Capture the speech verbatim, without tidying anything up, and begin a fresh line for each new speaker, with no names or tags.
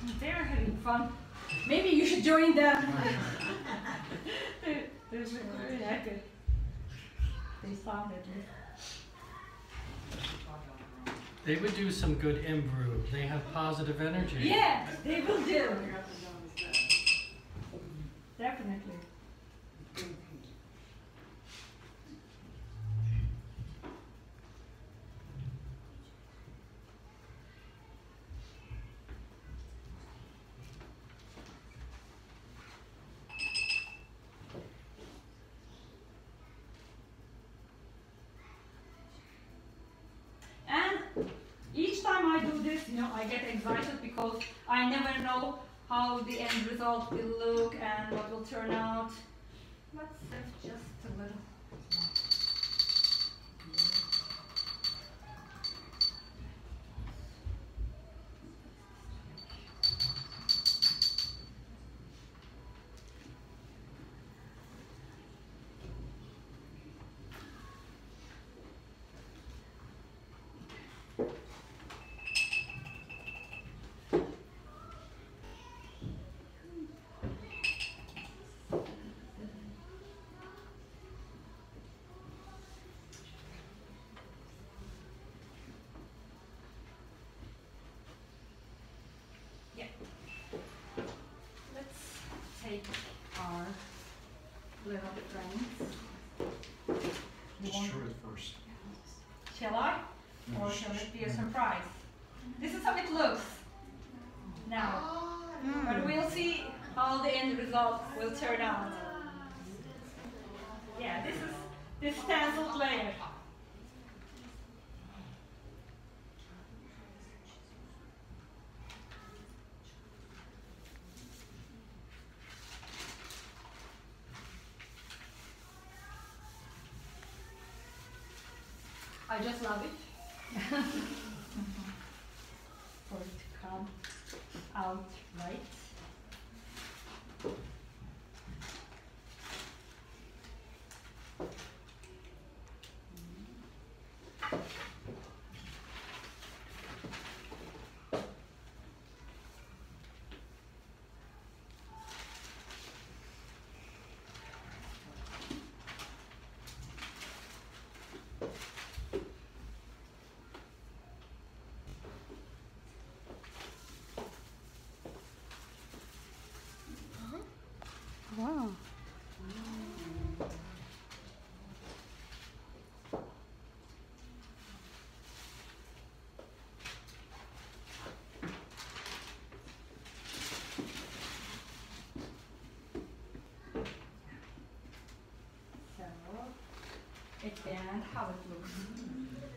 They're having fun. Maybe you should join them. they're, they're very active. They sounded it.
They would do some good improv. They have positive energy.
Yeah, they will do. Definitely. Each time I do this, you know, I get excited because I never know how the end result will look and what will turn out. Let's lift just a little. Take our little friends.
Just try it first.
Shall I? Or shall it be a surprise? This is how it looks now. But we'll see how the end result will turn out. Yeah, this is this stenciled layer. I just love it. For it to come out right. Wow. So, again, how it looks.